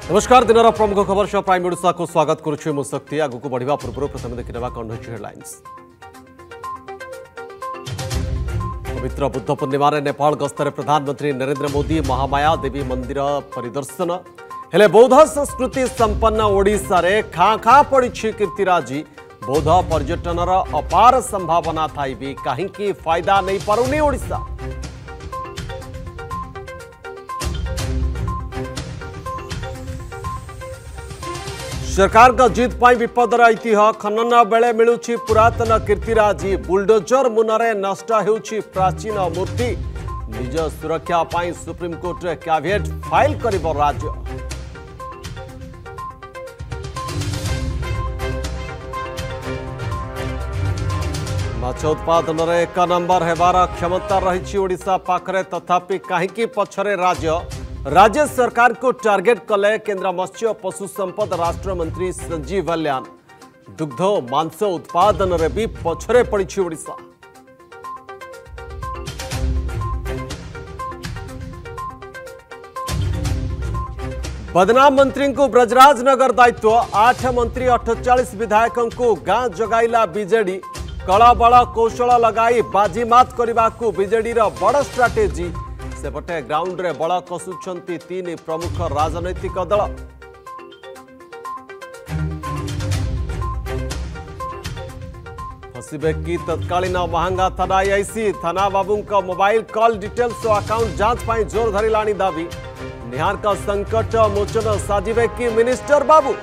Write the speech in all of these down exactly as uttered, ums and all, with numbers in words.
नमस्कार दिन प्रमुख खबर सह प्राइम ओडिशा को स्वागत करुछु मु शक्ति आगु को बढ़िबा पूर्व प्रथम देखिनेबा कन्नड हेडलाइंस। पवित्र बुद्ध पूर्णिमा रे नेपाल गस्तर प्रधानमंत्री नरेंद्र मोदी महामाया देवी मंदिर परिदर्शन हेले बौद्ध संस्कृति संपन्न ओडिशा रे खाँ खाँ पड़ी कीर्तिराजी बौद्ध पर्यटनर अपार संभावना थाई भी कहीं फायदा नहीं पारुनी ओडिशा। सरकार का जीत पाई विपदर ऐतिह्य खनन बेले मिलुछि पुरातन कीर्तिराजी बुलडोजर मुनरे नष्ट हेउछि प्राचीन मूर्ति निज सुरक्षा पाई सुप्रीमकोर्ट रे कैविएट फाइल करिबो राज्य। माछ उत्पादन रे एक नंबर हेबार क्षमता रही ओडिशा पाखरे तथापि कहीं पछरे राज्य राज्य सरकार को टार्गेट कले केंद्र मत्स्य पशु संपद राष्ट्र मंत्री संजीव बल्यान दुग्ध मांस उत्पादन रे भी पछरे पड़ी ओडिशा। बदनाम मंत्री को ब्रजराजनगर दायित्व आठ मंत्री अठचालीस विधायकों को गां जगाइला बीजेडी कला बल कौशल लगाई बाजीमात करने को बीजेडी रो बड़ स्ट्राटेजी सेपटे ग्राउंड रे बल कसुछंती तीन प्रमुख राजनैतिक दल। फसबे कि तत्कालीन महंगा थाना आईसी थाना बाबू का मोबाइल कॉल डिटेल्स और अकाउंट जांच पाई जोर धरिलानी दाबी निहार का संकट मोचन साजिबे कि मिनिस्टर बाबू।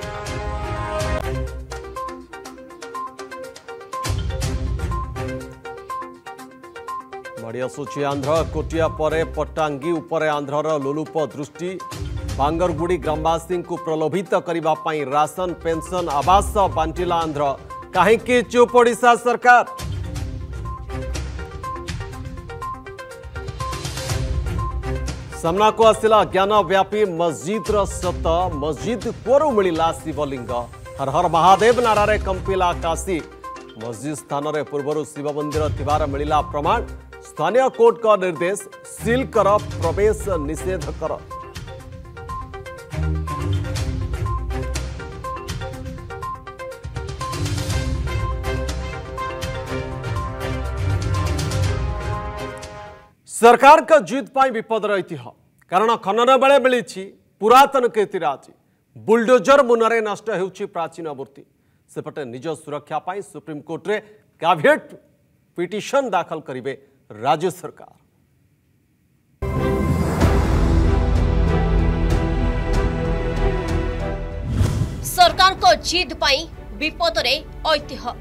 सूची आंध्र कोटिया परे पट्टांगी उपरे आंध्रर लोलुप दृष्टि बांगरगुड़ी ग्रामवासी को प्रलोभित करने पाई राशन पेंशन आवास बांटिला आंध्र कहीं चुप ओडिशा सरकार। सामना को आसिला ज्ञान व्यापी मस्जिद सत मस्जिद कोरु मिला शिवलिंग हर हर महादेव नारे कंपिला काशी मस्जिद स्थान में पूर्व शिव मंदिर थिबार मिला प्रमाण स्थानीय कोर्ट का निर्देश सील कर प्रवेश निषेध कर। सरकार का जीत पाई विपदर ऐतिह्य कारण खनन बेले मिली पुरातन कीर्तिराजी बुलडोजर मुनरे नष्ट हेउछि प्राचीन मूर्ति सेपटे निज सुरक्षा पाई सुप्रीमकोर्ट रे कैविएट पिटिशन दाखल करिवे राज्य सरकार। सरकार को जीत पाई विपदरे ऐतिह्य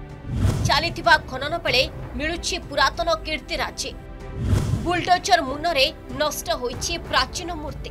चलिथिबा खनन बेले मिलुछि पुरातन कीर्तिराजी बुलडोजर मुनरे नष्ट होइछि प्राचीन मूर्ति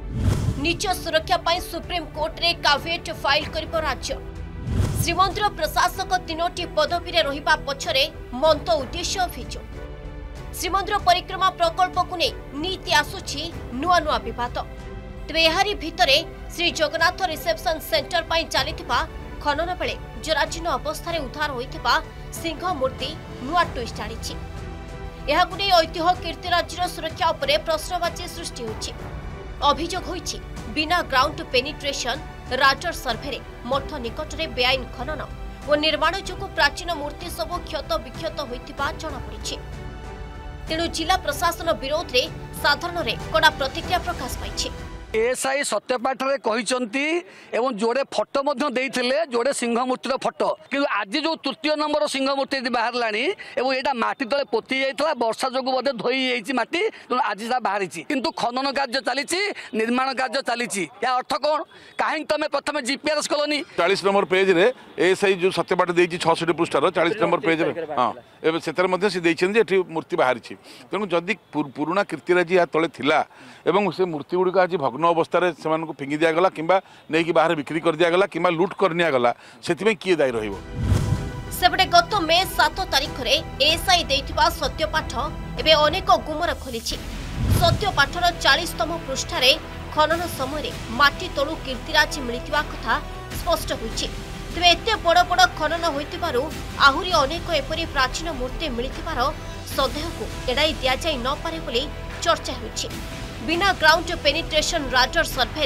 निज सुरक्षा पाई सुप्रीम कोर्ट रे कैविएट फाइल करिबो राज्य। श्रीमंदिर प्रशासक तीनोटी पदवी रे रहिबा पछरे मंत उद्देश्य अभियोग श्रीमंदिर परिक्रमा प्रकल्प को नहीं नीति आसुछि नुआ नुआ विवाद तेरे एहारी भितरे श्री जगन्नाथ रिसेप्शन सेंटर पाई चलिथिबा खनन बेले जराजीर्ण अवस्था उद्धार होइथिबा सिंह मूर्ति नुआ ट्विस्ट आनिछि। एहाकु नै ऐतिह्य कीर्तिराजीर सुरक्षा उपरे प्रश्नवाची सृष्टि होइछि। अभियोग होइछि बिना ग्राउंड पेनिट्रेशन राजर सर्भे रे मठ निकट रे बेआईन खनन और निर्माण जोगु प्राचीन मूर्ति सब क्षत विक्षत होइथिबा जଣା पड़िछि। तेणु जिला प्रशासन विरोध रे साधारण रे कड़ा प्रतिक्रिया प्रकाश पाइछि। एएसआई सत्यपाठ रे कहिसंती एवं जोड़े फोटो मध्य देइथिले जोड़े सिंह मूर्तिर फोटो कि आज जो तृतीय नंबर सिंह मूर्ति बाहरलानी एवं एटा माटी तले पोती जाइतला वर्षा जोगु बदे धोई जाइछि माटी आज सा बाहरिछि किंतु खनन कार्य चलीछि निर्माण कार्य चलीछि या अर्थ कोन काहे तमे प्रथमे जीपीआरएस कलोनी चालीस नंबर पेज रे एएसआई जो सत्यपाठ देइछि छियासठ पृष्ठार चालीस नंबर पेज रे हां एबे सेतर मध्ये से देइछन जे एठी मूर्ति बाहरिछि तेणु जदि पुराना कीर्तिराजी या तले थिला एवं से मूर्ति गुडी आज भग्न अवस्था से फिंगी दिगला कि नहीं बाहर बिक्री कर दिगला कि लुट कर निगला से किए दायी रहिबो। सेपटे गत मे सात तारिख रे एएसआई देइथिबा सत्यपाठ एबे अनेक गुमर खोलिछि। सत्यपाठर चालीसतम पृष्ठारे खनन समय माटी तळु कीर्तिराजी मिलिथिबा कथा स्पष्ट होइछि। तेबे एते बड़ बड़ खनन होइतिबारु आहुरी अनेक एपरि प्राचीन मूर्ति मिलिथिबार सन्देह को एड़ाई दिया जाई न पारे बोली चर्चा होइछि। बिना ग्राउंड पेनिट्रेशन राडर सर्भे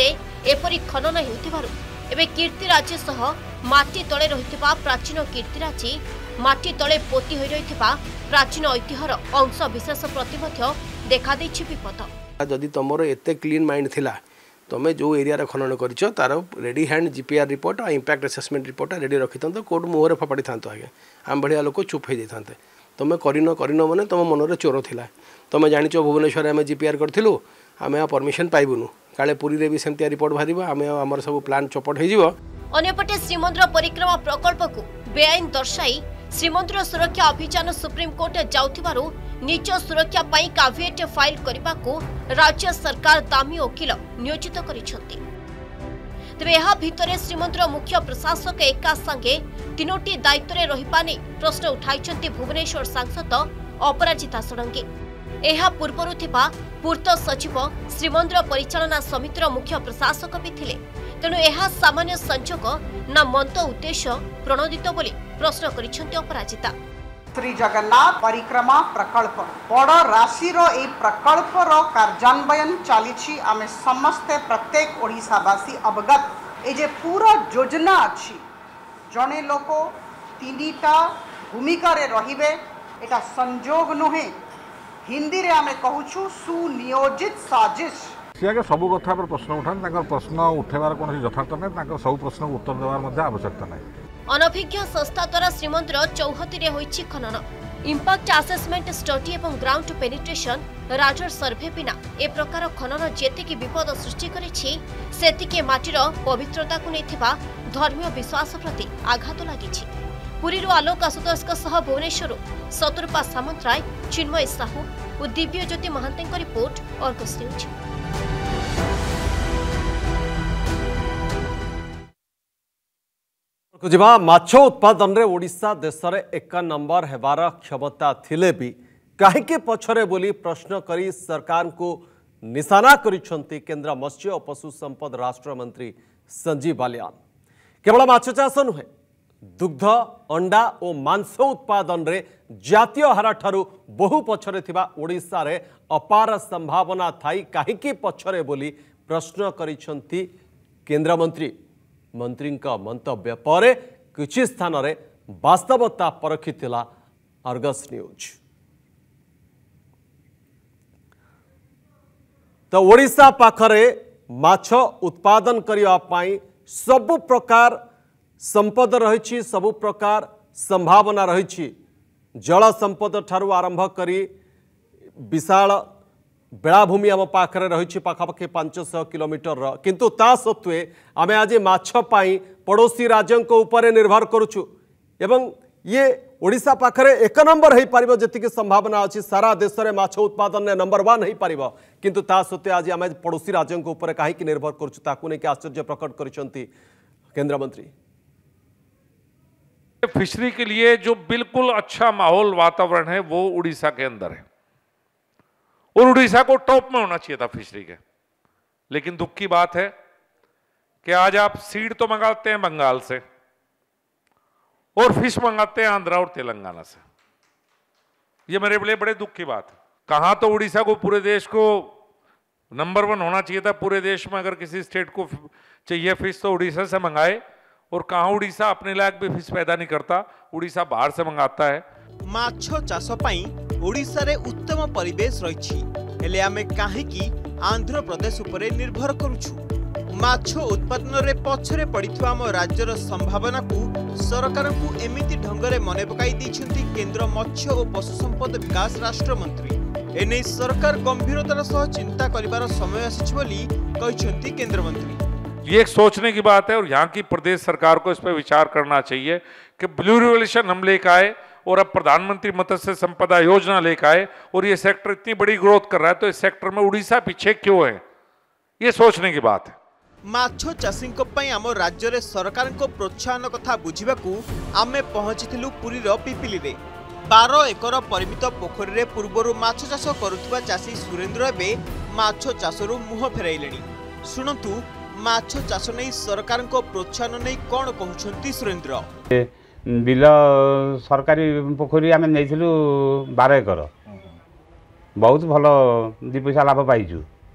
एपरी खनन हेउथिबारु एबे कीर्तिराजी सह माटी तले रहिथिबा प्राचीन कीर्तिराजी माटी तले पोती होई रहिथिबा प्राचीन ऐतिह्यर अंश विशेष प्रति मध्य देखा दैछि विपद। जदि तुमर एते क्लीन माइंड थिला तुम जो एरिया रे खनन करिछ तार रेडी हैंड जीपीआर रिपोर्ट और इंपैक्ट असेसमेंट रिपोर्ट रेडी रखि तो कोर्ट मुहरे फपाड़ी थांतो आगे आम बढ़िया लोक चुप हो जाते तुम करिन करिन माने तुम मन रे चोर थिला तुम जानिछ भुवनेश्वर आम जीपीआर करथिलु आम परमिशन पाइबुनु काले पुरी रे भी सेमतिया रिपोर्ट बाहरिबा आम हमर सब प्लान चौपट हो जिवो। अन्यपटे श्रीमंदिर परिक्रमा प्रकल्प को बेआईन दर्शाई श्रीमंदिर सुरक्षा अभियान सुप्रीम कोर्ट जाउथिबारु निज सुरक्षा पाई काविएट फाइल करने को राज्य सरकार दामी वकिल नियोजित करिसेंती। तेबे यहा भितरे श्रीमंदिर मुख्य प्रशासक एका संगे तीनोटी दायित्व रे रहिबा नै प्रश्न उठाइछंती भुवनेश्वर सांसद अपराजिता षडंगी। एहा पूर्वरु थिबा पूर्त सचिव श्रीमंदिर परिचालना समितिर मुख्य प्रशासक भी थिले तेणु एहा सामान्य संजोग ना मंत उद्देश्य प्रणोदित बोली प्रश्न करिसेंती अपराजिता। श्री जगन्नाथ परिक्रमा प्रकल्प बड़ राशि ए प्रकल्प रो कार्यान्वयन चली आमे समस्ते प्रत्येक ओडिशावासी अवगत ए जे पूरा योजना अच्छी जने लोक तीनटा भूमिका रे रहिबे एटा संजोग नुहे हिंदी रे आमे कहूछु सुनियोजित साजिश सियाके सब कथा पर प्रश्न उठान प्रश्न उठेबार कौन यथार्थ नहीं सब प्रश्न उत्तर देवार आवश्यकता नहीं। अनभिज्ञ संस्था द्वारा श्रीमंदिर चौहती रे होइछि खनन इंपैक्ट असेसमेंट स्टडी और ग्राउंड पेनिट्रेशन राजर सर्वे बिना ए प्रकार खनन जेतिकी विपद सृष्टि करिछि सेतिके माटीर पवित्रता को नेथिबा धर्मीय विश्वास प्रति आघात लागिछि। पुरीरू आलोक आशुतोष सह भुवनेश्वर शत्रुपा सामंतराय चिन्मय साहू और Divya Jyoti Mahanti report Argus news. जिबा माछ उत्पादन रे ओडिशा देश रे एक नंबर हेबार क्षमता थिले भी काहेके पछरे बोली प्रश्न करी सरकार को निशाना करिसंती केंद्र मत्स्य और पशु संपद राष्ट्र मंत्री संजीव बालियान। केवल माछ चाष नुहे दुग्ध अंडा और मांस उत्पादन रे जातीय हार ठारू बहु पछरे थिबा ओडिशा रे अपार संभावना थाई काहेके पछरे बोली प्रश्न करिसंती केंद्र मंत्री। मंत्री मंतव्य पर किछि स्थान रे वास्तवता परखिथिला अर्गस न्यूज। तो ओडिशा पाखरे माछ उत्पादन करिया पाई सबु प्रकार संपद रही सबु प्रकार संभावना रही जल संपद ठारू आरंभ करी विशाल बेलाभूमि आम पाखरे रही पाखापाखि पांच सौ किलोमीटर किंतु ता सत्वे आम आज माछ पाई पड़ोसी राज्यों ऊपर निर्भर करुचु एवं ये ओडिशा पाखरे एक नंबर हो पार जी संभावना अच्छी सारा देश में माछ उत्पादन में नंबर वन हो पार किंतु ता सत्वे आज आम पड़ोसी राज्यों ऊपर कहीं निर्भर करुचु ताकू नहीं आश्चर्य प्रकट करिसेंती केंद्र मंत्री। फिशरी के लिए जो बिल्कुल अच्छा माहौल वातावरण है वो उड़ीसा के अंदर है और उड़ीसा को टॉप में होना चाहिए था फिशरी के। लेकिन दुख की बात है कि आज आप सीड तो मंगाते हैं बंगाल से और फिश मंगाते हैं आंध्रा और तेलंगाना से। ये मेरे लिए बड़े दुख की बात है। कहां तो उड़ीसा को पूरे देश को नंबर वन होना चाहिए था। पूरे देश में अगर किसी स्टेट को चाहिए फिश तो उड़ीसा से मंगाए और कहां उड़ीसा अपने लायक भी फिश पैदा नहीं करता, उड़ीसा बाहर से मंगाता है। माछ चाष पई ओडिशा रे उत्तम परिवेश रही हेले आमे काहेकि आंध्र प्रदेश उपरे निर्भर करूछु। माछ उत्पादन रे पछरे पड़िथुआ आम राज्यर संभावना को सरकार को एमिति ढंगरे मने पकाई दैछंती केंद्र मत्स्य और पशु संपद विकास राष्ट्र मंत्री। एने सरकार गंभीरतार सह चिंता करिवार समय आसिछ बोली कहिसंती केंद्र मंत्री। ये एक सोचने की बात है और यहाँ की प्रदेश सरकार को इस पर विचार करना चाहिए कि ब्लू रिवोल्यूशन हम लेकर आए और अब प्रधानमंत्री मत्स्य संपदा योजना लेकर आए और ये सेक्टर इतनी बड़ी ग्रोथ कर रहा है तो इस सेक्टर में उड़ीसा पीछे क्यों है, ये सोचने की बात है। माछ चाषी आम राज्य रे सरकार को प्रोत्साहन कथा बुझाकू आमे पहुंचीलु पुरीर पिपिली रे। बारह एकर परिमित पोखरी रे पूर्वर माछ चाष करुवा चाषी सुरेंद्र एवं माछ चाषरू मुह फेराइले। शुणु माछ चाष नहीं सरकार को प्रोत्साहन नहीं कौन कहते सुरेंद्र। बिल सरकारी पोखरी आम नहीं बारह एकर बहुत भल दी पैसा लाभ पाइचु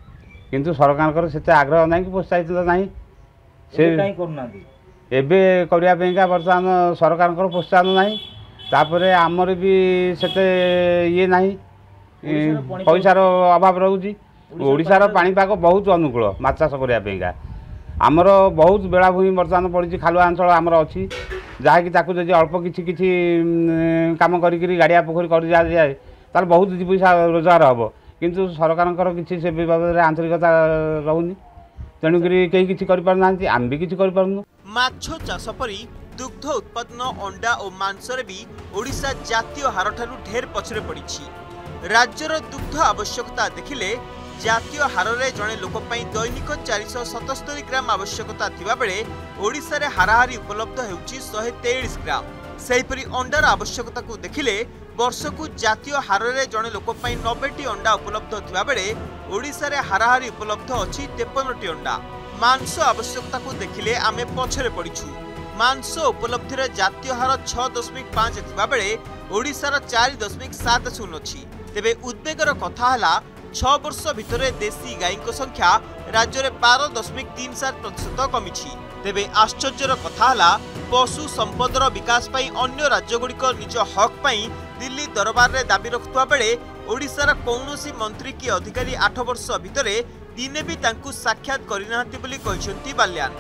किंतु सरकार से आग्रह ना कि प्रोत्साहित ना से एबे करने बर्तमान सरकार प्रोत्साहन ना तापर आमर भी से ये ना पैसार अभाव रोचे ओडिशार पाणीपाग बहुत अनुकूल माछ चाष करने आमर बहुत बेलाभूमि बर्तमान पड़ी खालुआ अंचल आमर अच्छी जहाँकि जब अल्प किसी किसी कम करी गाड़िया पोखरी कर जाए ताल बहुत दी पैसा रोजगार हम किंतु सरकार किसी से बाबद आंतरिकता रोनी तेणुक कहीं किसी आम भी किसी करूँ। माछ चाष परी दुग्ध उत्पादन अंडा और मांसरे भी ओडिशा जातीय हार ठारू ढेर पछरे पड़ी। राज्यर दुग्ध आवश्यकता देखिले जातीय हार रे जड़े लोक दैनिक चार सौ सतस्तरी ग्राम आवश्यकता थिबा बेले ओडिशा रे हाराहारी उपलब्ध हेउची एक सौ तेईस ग्राम। सेहिपरि अंडार आवश्यकता को देखिले वर्ष को जातीय हार रे जड़े लोक नब्बे टी अंडा उपलब्ध थिबा बेले ओडिशा रे हाराहारी उपलब्ध अछि तिरपन टी अंडा। मांस आवश्यकता को देखिले आमे पछरे पड़ीछु। मांस उपलब्धि रे जातीय हार छह दशमिक पाँच थिबा बेले ओडिशा रा चार दशमिक सात शून्य अछि। तेबे उद्वेगर कथा हला छह वर्ष भितर देशी गाई संख्या राज्य में बारह दशमिक तीन सात प्रतिशत कमी। तेबे आश्चर्यर कथा हला पशु संपदर विकास पाई अन्य राज्यगुड़िक निज हक पाई दिल्ली दरबार रे दाबी रखुवा बेले ओडिशार कौनसी मंत्री की अधिकारी आठ वर्ष भितर दिने भी तांकु साक्षात करिनाहंती बोली कहिसेंती बाल्यान।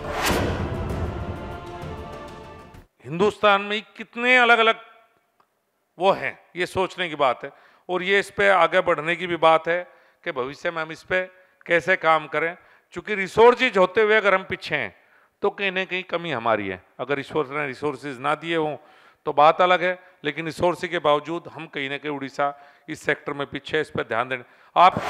हिंदुस्तान में कितने अलग अलग वो हैं, ये सोचने की बात है और ये इस पे आगे बढ़ने की भी बात है कि भविष्य में हम इस पे कैसे काम करें। चूंकि रिसोर्सेज होते हुए अगर हम पीछे हैं तो कहीं ना कहीं कमी हमारी है। अगर रिसोर्स ने रिसोर्सेज ना दिए हों तो बात अलग है, लेकिन रिसोर्स के बावजूद हम कहीं ना कहीं उड़ीसा इस सेक्टर में पीछे है, इस पर ध्यान दें। आप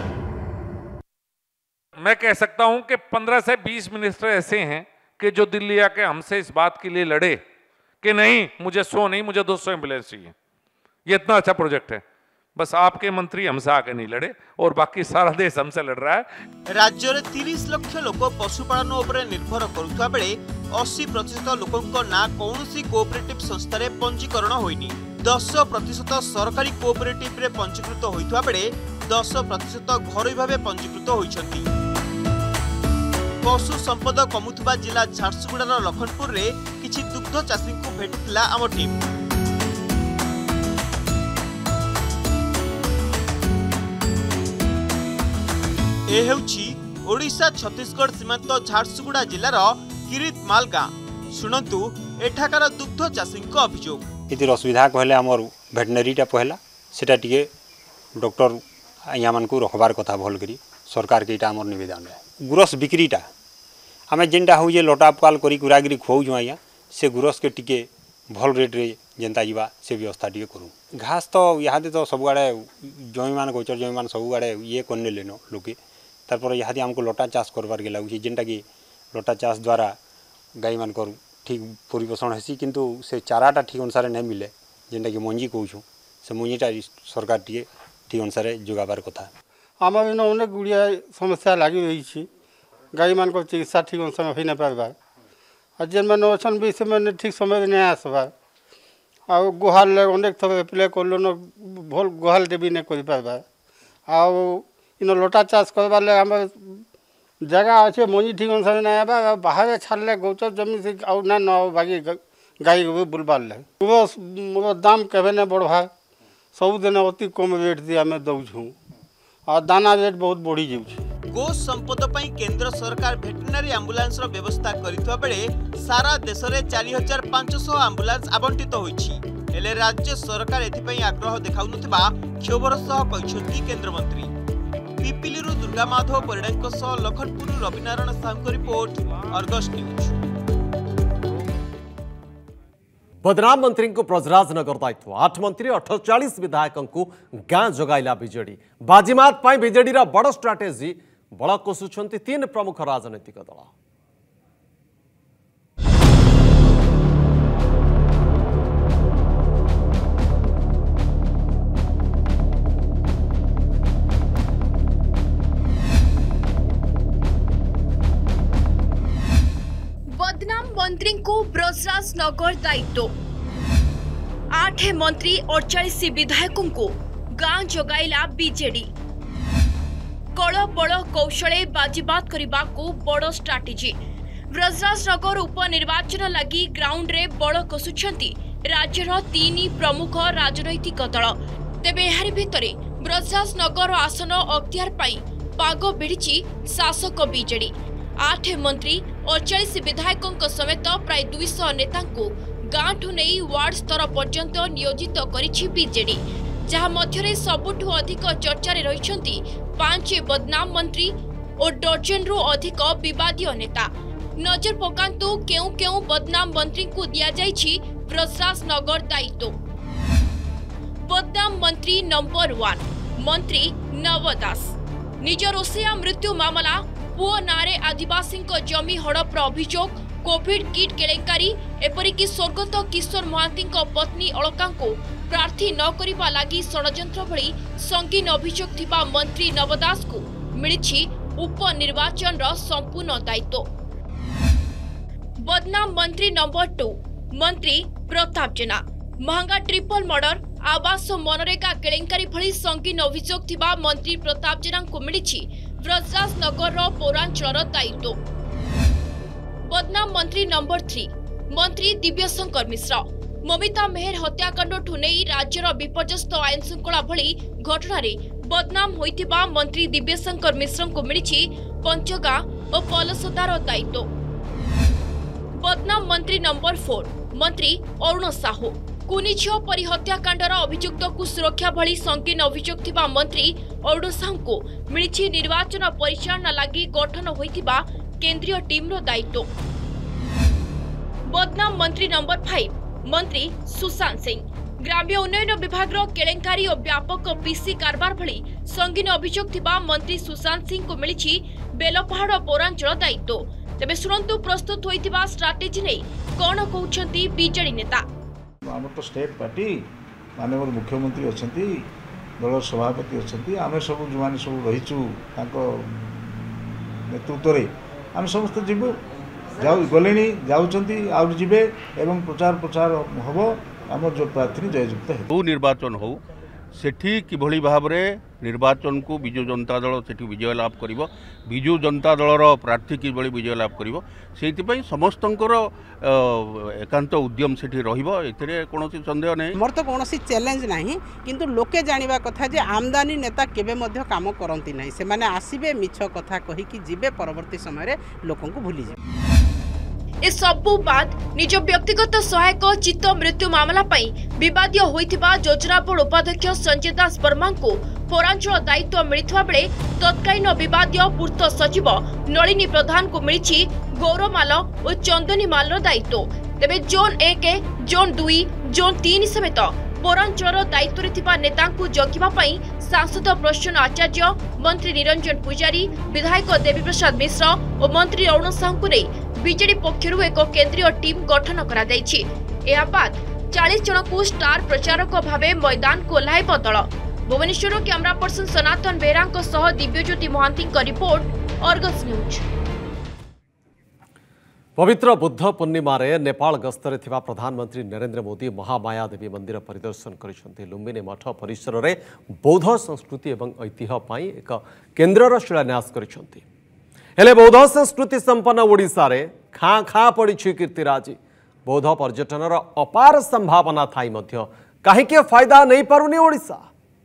मैं कह सकता हूं कि पंद्रह से बीस मिनिस्टर ऐसे हैं कि जो दिल्ली आके हमसे इस बात के लिए लड़े कि नहीं मुझे सौ नहीं मुझे दो सौ एम्बुलेंस चाहिए। ये इतना अच्छा प्रोजेक्ट है, बस आपके मंत्री हमसे आके नहीं लड़े और बाकी सारा देश हमसे लड़ रहा है। राज्य में तीस लाख लोक पशुपालन उपर निर्भर करुवा बेले अस्सी प्रतिशत लोकों ना कौनसी कोऑपरेटिव संस्था रे पंजीकरण होइनी। दस प्रतिशत सरकारी कोऑपरेटिव रे पंजीकृत होइतवा बेले दस प्रतिशत घरोई भावे पंजीकृत होइछंती। पशु संपद कमुथुबा जिला झारसुगुड़ार लखनपुर रे किछि दुग्ध चाषी को भेटिला आम टीम। ए हेउछि ओडिशा छत्तीसगढ़ सीमांत झारसुगुड़ा जिलार किरित माल गाँ। शुणंतु एठाकार दुग्ध चाषी अभियोग। इतिर असुविधा कहले हमर भेटनरीटा पहला सेटा टिके डॉक्टर या मन को रखबार कथा भल करी सरकार के इटा हमर निवेदन है। गुरस बिक्रीटा आमे जेनटा हो जे लटापाल करी कुरागिरी खोउ आया से गुरस के टिके भल रेट रे जेनता जीवा से व्यवस्था टिके करू। घास तो यादे तो सब आड़े जमी मान गोचर जमी मान सब आड़े ये करने लेनो लोके तारपर यहाँ आमको लटा चाष करबार के लगुच जेनटा कि लटा चाष द्वारा गाई मान ठीक परिपोषण हेसी किंतु से चाराटा ठीक अनुसार नहीं मिले जेनटा कि मंजी कहूँ से मंजीटा सरकार टे ठीक अनुसार जोगाबार कथा। आम इन अनेक गुड़िया समस्या लगी रही गाई मान चिकित्सा ठीक अनुसार हो नहीं पार्बार और जेन मैंने अच्छा भी से ठीक समय नहीं आसबार आ गुहाल अनेक थर एप्लाय कल भल गुहाल भी नहीं कर पार्बार आ इन लटा चाष करवार आम जगह अच्छे मंजी ठीक अनुसार नहीं आवा बाहर छाड़े गौचर जमी से आउ ना न बाकी गाई बुलबार ले दाम केवे नहीं बढ़वा सबुदिन अति कम रेट दी आम दौछूँ और दाना रेट बहुत बढ़ी जाऊँ। गो संपद पई केंद्र सरकार भेटनरी एम्बुलेंस रो व्यवस्था करितवा बेले सारा देश में चार हजार पाँच सौ एम्बुलेंस आवंटित होईछि। हेले राज्य सरकार एथिपई आग्रह देखाउनुथिबा क्षोभर सह कहिसंती केंद्र मंत्री। पिपिलिरु दुर्गा माधव परिडांक सह Lakhanpur Rabinarayan Sahu report Argus news. बदनाम मंत्री को ब्रजराजनगर दायित्व आठ मंत्री अठचाश विधायकों को गां जगाइला बीजेडी। बाजीमात पाई बीजेडी रा बड़ स्ट्राटेजी बल कोसुछंती तीन प्रमुख राजनीतिक दल। बदनाम मंत्री को ब्रजराजनगर दायित्व आठ मंत्री अड़चाश विधायकों को गां जगाइला बीजेडी। कळ बळ कौशले बाजीबात करने बड़ स्ट्राटेजी ब्रजराज नगर उपनिर्वाचन लगी ग्राउंड रे बड़ कसुछंती राज्यर तीन प्रमुख राजनैतिक दल। तेबे एहारि भितरे ब्रजराज नगर आसन अख्तियार पाई पाग भिड़ी शासक बीजेडी। आठ मंत्री अड़चाश विधायकों समेत प्राय दुईश नेता गांठू नहीं वार्ड स्तर पर्यंत नियोजित करिछि बीजेडी, जहाँ मध्यरे सबुठु अधिक चर्चारे रहिछंती पांच बदनाम मंत्री और डजन रु अधिक विवादीय नेता। नजर पकांतु केउ केउ बदनाम मंत्री को दिया जाइछि ब्रजराज नगर दायित्व। बदनाम मंत्री नंबर वन मंत्री नव दास निज रोसैया मृत्यु मामला पुओ नारे आदिवासी जमी हड़पर अभियोग कोविड किट केलेंकारी एपरिक स्वर्गत किशोर महांती पत्नी अलका को प्रार्थी न करिबा लागि षडयंत्र भली संगीन अभियोग थिबा मंत्री नवदास को मिलिछि उपनिर्वाचन संपूर्ण दायित्व। बदनाम मंत्री नंबर टू मंत्री प्रताप जेना महंगा ट्रिपल मर्डर आवास मनरेगा केलेंकारी भली संगीन अभियोग थिबा मंत्री प्रताप जेना को मिलिछि ब्रजराज नगर पौरांचल दायित्व। बदनाम मंत्री नंबर थ्री मंत्री दिव्यशंकर मिश्र ममिता मेहर हत्याकांड ठुनेई राज्यर विपर्यस्त आईन श्रृंखला भली घटना बदनाम होइतिबा मंत्री दिव्यशंकर मिश्र को मिलिछि पंचगां और पलसदार दायित्व। बदनाम मंत्री नंबर फोर मंत्री अरुण साहू कुनी झियो परी हत्याकांडर अभियुक्त को सुरक्षा भली संगीन अभियोग थिबा मंत्री अरुण साहू को मिलिछि निर्वाचन परिचालना लागि गठन होइतिबा केंद्रीय टीम रो दायित्व। बदनाम मंत्री नंबर फाइव मंत्री सुशांत सिंह ग्राम्य उन्नयन विभाग रो केलेंकारी और व्यापक पीसी कारबार भली संगीन अभियोग थिबा मंत्री सुशांत सिंह को मिलिछि बेलपहाड़ पौरांचल दायित्व। तेबे सुनंतु प्रस्तुत होइतिबा स्ट्राटेजी नै कोन कहउछंती बीजेडी नेता। आम तो स्टेट पार्टी माननीय मुख्यमंत्री अच्छा दल सभापति अच्छा आम सब जो मैंने सब रहीचु नेतृत्व में आम समस्त जीवु जाऊ गले जाऊे एवं प्रचार प्रचार हम आम जो प्रार्थी जययुक्त है निर्वाचन हो सेठी किभली भाव निर्वाचन को विजु जनता दल सेठी विजय लाभ करिवो विजु जनता दलर प्रार्थी किभली विजय लाभ करिवो सेइतिपई समस्तंकर एकांत उद्यम सेठी रहिबो एथिरे कोनोसी संदेह नै। मोर तो कोनोसी चैलेंज नाही किंतु लोके जानिबा कथा जे आमदानी नेता केबे मध्य काम करंती नाही से माने आसीबे मिछ कथा कहि कि जिबे परवर्ती समय रे लोकन को भूली जे। ए सबु बाद निज व्यक्तिगत सहायक चित्त मृत्यु मामला पई विवादीय होइथिबा योजना बोर्ड उपाध्यक्ष संजय दास वर्मा को पौरांचल दायित्व मिलिथवा बेले तत्कालीन विवादीय पूर्त सचिव नलिनी प्रधान को मिलिछि गौरमाल और चंदनीमाल दायित्व। तेबे जोन एक जोन दुई जोन तीन समेत पौरांचल दायित्व रे थिबा नेता को जगिबा पई सांसद प्रसन्न आचार्य मंत्री निरंजन पुजारी विधायक देवी प्रसाद मिश्र और मंत्री अरुण साहू को नहीं बीजेडी पक्षरु एक केंद्रीय टीम गठन करा जायछि। एहा बाद चालीस जन को स्टार प्रचारक भावे मैदान को ओह्लाइब दल। भुवनेश्वर कैमरा पर्सन सनातन बेहरा सह दिव्यज्योति महांती का रिपोर्ट अर्गस न्यूज। पवित्र बुद्ध पूर्णिमा रे नेपाल गस्तरे थिबा प्रधानमंत्री नरेंद्र मोदी महामाया देवी मंदिर परिदर्शन करिसंती। लुम्बिनी मठ परिसर रे बौद्ध संस्कृति एवं ऐतिह्य पाई एक केन्द्रर शिलान्यास करिसंती। हेले बौद्ध संस्कृति संपन्न ओडिशा रे खाँ खाँ पड़ी कीर्तिराजी बौद्ध पर्यटनर अपार संभावना थाई मध्य काहेकि फायदा नहीं पारुनी ओडिशा।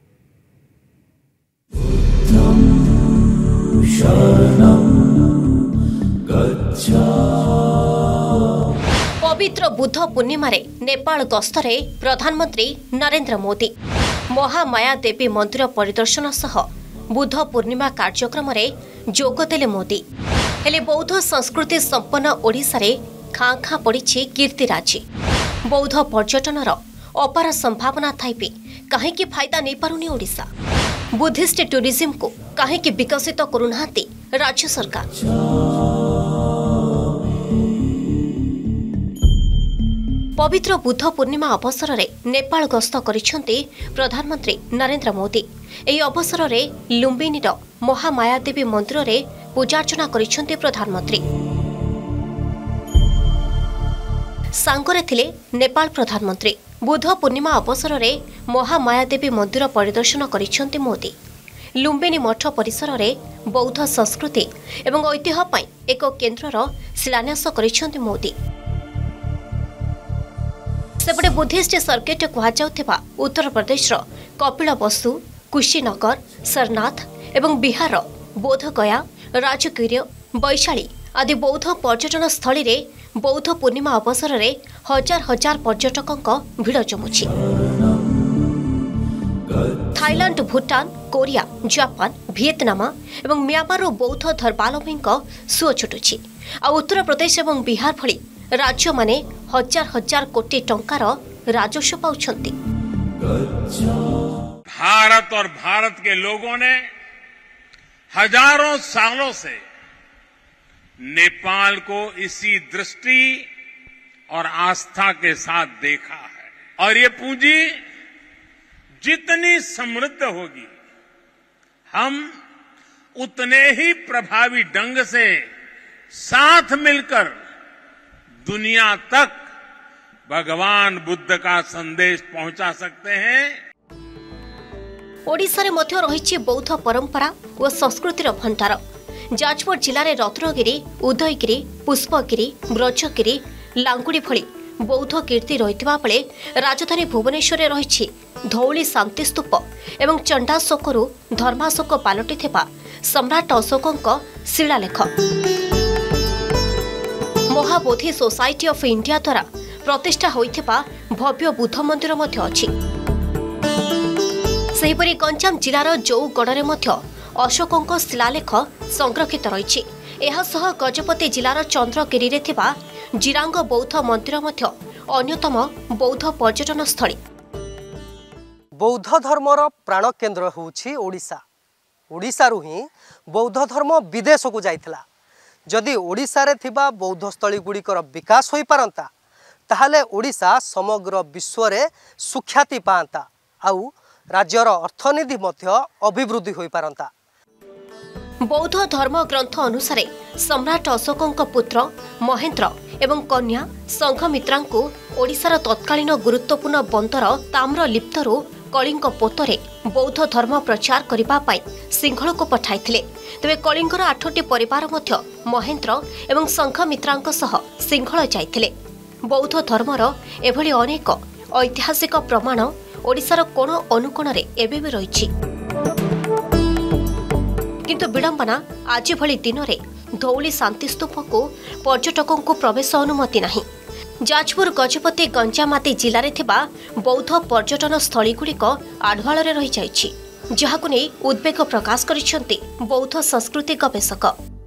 पवित्र बुद्ध पूर्णिमा रे नेपाल गस्तरे प्रधानमंत्री नरेंद्र मोदी महामाया देवी मंदिर परिदर्शन सह बुद्ध पूर्णिमा कार्यक्रम रे जोग देले मोदी। हेले बौद्ध संस्कृति संपन्न ओडिशा रे खाँ खाँ पड़िछि कीर्तिराजी बौद्ध पर्यटनर अपार संभावना थाइपे काहेकि फायदा नहीं पारुनी ओडिशा। बुद्धिस्ट टूरिज्म को काहेकि विकसित करुनाहांती राज्य सरकार। पवित्र बुद्ध पूर्णिमा अवसर में नेपाल गस्त करिसेंती प्रधानमंत्री नरेंद्र मोदी। एही अवसर में लुम्बिनीर महामायादेवी मंदिर में पूजार्चना करिसेंती प्रधानमंत्री। सांगरे थिले नेपाल प्रधानमंत्री। बुद्ध पूर्णिमा अवसर में महामायादेवी मंदिर परिदर्शन करिसेंती मोदी। लुम्बिनी मठ परिसर में बौद्ध संस्कृति एवं ऐतिह्य पई एक केन्द्रर शिलान्यास करिसेंति मोदी। सेपटे बुद्धिस्ट सर्किट कहुवा उत्तर प्रदेश कपिल बसु, कुशीनगर, सरनाथ एवं बिहार बोधगया, राजगीर, वैशाली आदि बौद्ध पर्यटन स्थली रे बौद्ध पूर्णिमा अवसर में हजार हजार पर्यटकों भिड़ जमुची। Thailand, Bhutan, Korea, Japan, Vietnam एवं म्यांमार बौद्ध धर्मावलम्बी सुओ छुटुछि। आ उत्तर प्रदेश एवं बिहार भली राज्य माने हजार हजार कोटी टंकार राजस्व पाउछंती। भारत और भारत के लोगों ने हजारों सालों से नेपाल को इसी दृष्टि और आस्था के साथ देखा है और ये पूंजी जितनी समृद्ध होगी हम उतने ही प्रभावी ढंग से साथ मिलकर दुनिया तक भगवान बुद्ध का संदेश पहुंचा सकते हैं। ओडिशा रे मध्य रहिछि बौद्ध परंपरा और संस्कृतिर भंडार। जाजपुर जिले में रत्नगिरी, उदयगिरी, पुष्पगिरी, ब्रजगिरी, लांगुड़ी भली बौद्ध कीर्ति रहितबा बेले राजधानी भुवनेश्वर रही धौली शांतिस्तूप एवं चंडाशोकरू धर्माशोक पालटि सम्राट अशोकों शिलालेख। महाबोधि सोसाइटी ऑफ इंडिया द्वारा प्रतिष्ठा होइथिबा भव्य बुद्ध मंदिर मध्य अछि। सेहिपरि गंजाम जिलार जौगड़े मध्य अशोकों शिलालेख संरक्षित रही। एहासह गजपति जिलार चंद्रगिरी रे थिबा जिरांग बौद्ध मंदिर मध्य अन्यतम बौद्ध पर्यटन स्थली। बौद्ध धर्मर प्राण केन्द्र होउछि ओडिशा। ओडिशारु ही बौद्ध धर्म विदेश को जाइथिला। जदि ओडिशा रे थिबा बौद्ध स्थली गुड़िकर विकास होई पारंता ताहले ओडिशा समग्र विश्व रे सुख्याति पांता आउ राज्यर अर्थनीति मध्य अभिवृद्धि होई पारंता। बौद्ध धर्म ग्रंथ अनुसारे सम्राट अशोकों पुत्र महेंद्र एवं कन्या संघमित्रा को ओडिशार तत्कालीन गुरुत्वपूर्ण बंदर ताम्रलिप्तरू कलिंग पोतरे बौद्ध धर्म प्रचार करबा पाई सिंहल को पठाइथिले। तेबे कलिंगर आठटी परिवार मध्य महेंद्र एवं संघमित्रांक सह सिंहल जाइथिले। बौद्ध धर्मर एभली अनेक ऐतिहासिक प्रमाण ओडिशार कोण अनुकोण रे एबे भी रहिछि। किंतु विडंबना आज भली दिन रे धौली शांतिस्तूप को पर्यटकों को प्रवेश अनुमति नहीं। जाजपुर, गजपति, गंजाम आदि जिले में थिबा बौद्ध पर्यटन स्थली गुड़िक आढ़वाल रही जाइछि, जहाकु नै उद्वेग प्रकाश करिसेंति बौद्ध संस्कृति गवेषक।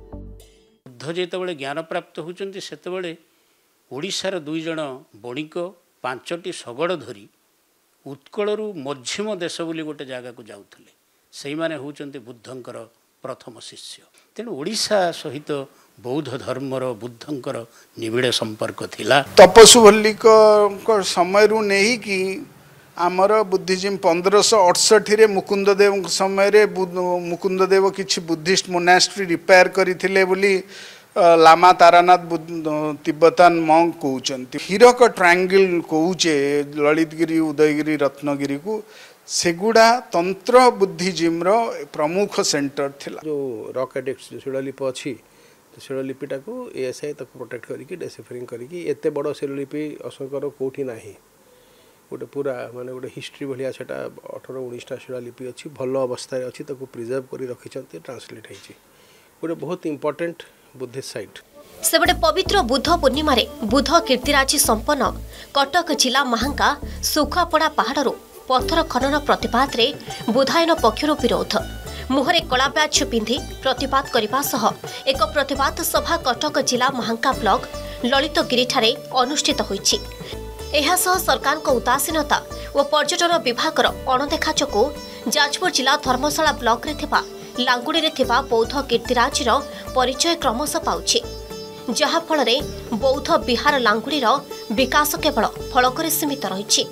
बुद्ध जेतेबेले ज्ञान प्राप्त होउचंती सेतेबेले ओडिशार दुई जण बणिक पांचटी शगड़ धरी उत्कलरू मध्यम देश बोली गोटे जगह को जाउथले। सेही माने होउचंती बुद्धंकर प्रथम शिष्य। तेणु ओडिशा सहित बौद्ध धर्मर बुद्धंकर निबिड़ संपर्क थिला। तपस्वल्लिक समय रु नहीं कि आमर बुद्धिज्म पंद्रह सौ अड़सठ रे मुकुंददेव समय रे मुकुंददेव किछि बुद्धिस्ट मोनास्ट्री रिपेयर करथिले बोली लामा तारानाथ तिब्बतान मंक कहउचंती। हीरक ट्रायंगल कहउचे ललितगिरी, उदयगिरी, रत्नगिरी को सेगुड़ा तंत्र बुद्धिज्म रो प्रमुख सेंटर थिला। जो रॉक एडिक्ट्स शिलालिपि अच्छी शिलालिपिटा को एएसआई तक प्रोटेक्ट करिकी डेसिफरिंग करिकी एते बड़ शिलालिपि अशोकर कोठी नाही। गोटे पूरा माने गोटे हिस्ट्री भलिया सेटा अठारह उन्नीस टा शिलालिपि अच्छी भल अवस्था अच्छी ताको प्रिजर्व करी रखिछंती ट्रांसलेट हैछि। गोटे बहुत इंपोर्टेंट बुद्धिस्ट साइट। सेबटे पवित्र बुद्ध पूर्णिमा रे बुद्ध कीर्तिराजी संपन्न कटक जिला महांका सुखापड़ा पहाड़रू पत्थर खनन प्रतिबाद रे बुधायन पक्षर विरोध। मुहरे कला ब्याच पिंधि प्रतिबाद करने सह एक प्रतिबाद सभा कटक जिला महांका ब्लॉक ललितगिरी ठारे अनुष्ठित होईछि। एहा सह सरकार को उदासीनता और पर्यटन विभागर अणदेखा चकु जाजपुर जिला धर्मशाला ब्लॉक रे थिबा लांगुड़ी रे थिबा बौद्ध कीर्तिराजीर परिचय क्रमश पाउछि, जहा फल रे बौद्ध विहार लांगुड़ीर विकास केवल फलकरे सीमित रहिछि।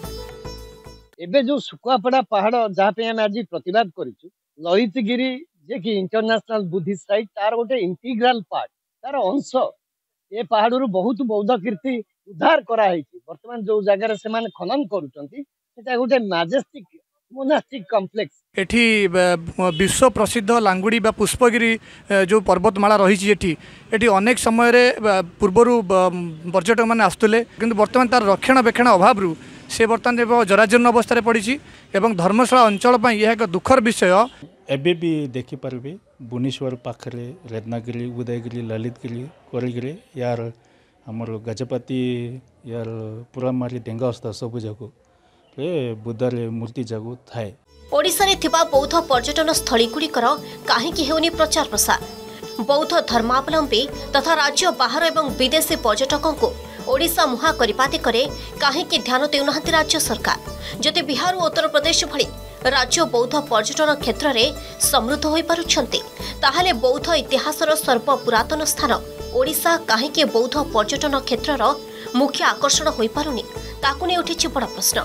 एबे जो सुकुआपड़ा पहाड़ जहाँ पे आम आज प्रतिवाद करिछु ललितगिरी जे कि इंटरनेशनल बुद्धिस्ट साइट तार गोटे इंटीग्राल पार्ट तार अंश ए पहाड़ बहुत बौद्ध कीर्ति उद्धार करा बर्तमान जो जगार से खनन करुचंती सेटा गोटे मैजेस्टिक मोनास्टिक कॉम्प्लेक्स एठी विश्व प्रसिद्ध लांगुड़ी बा पुष्पगिरी जो पर्वतमाला रही एठी एठी अनेक समय रे पूर्वर पर्यटक मैंने आसुले किंतु वर्तमान तार रक्षणाबेक्षण अभाव से बर्तमान जराजीर्ण अवस्था पड़ी एवं धर्मशाला अंचल यह एक दुखर विषय। एबे भी देखिपारे भुवनेश्वर पाखरे रत्नागिरी उदयगिरी ललितगिरी कोरलगिरी यार आमर गजपति यार पुरामारी डेंगास्था सब जगह बुद्धार मूर्ति जगह थाए। ओडिशा रे थिबा बौद्ध पर्यटन स्थली गुड़िकर काहेकि हेउनी प्रचार प्रसार बौद्ध धर्मावलंबी तथा राज्य बाहर एवं विदेशी पर्यटकों को ओडिशा मुहा करने दिगरे काहेकि ध्यान देउना राज्य सरकार जदि बिहार और उत्तर प्रदेश भली राज्य बौद्ध पर्यटन क्षेत्र में समृद्ध हो पारुछंती ताहाले बौद्ध इतिहासर सर्वपुरातन स्थान ओडिशा काहेकि बौद्ध पर्यटन क्षेत्रर मुख्य आकर्षण हो पारुनी ताकु नै उठिछि बड़ प्रश्न।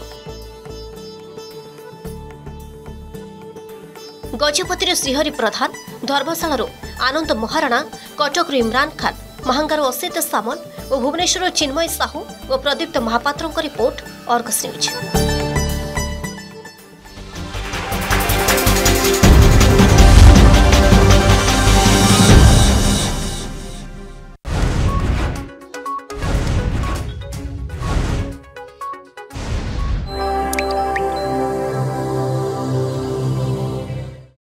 गजपतिर श्रीहरि प्रधान, धर्मशाला आनंद महाराणा, कटक इमरान खान, महांगार असित सामल और भुवनेश्वर चिन्मय साहू और प्रदीप्त महापात्रों रिपोर्ट अर्गस न्यूज।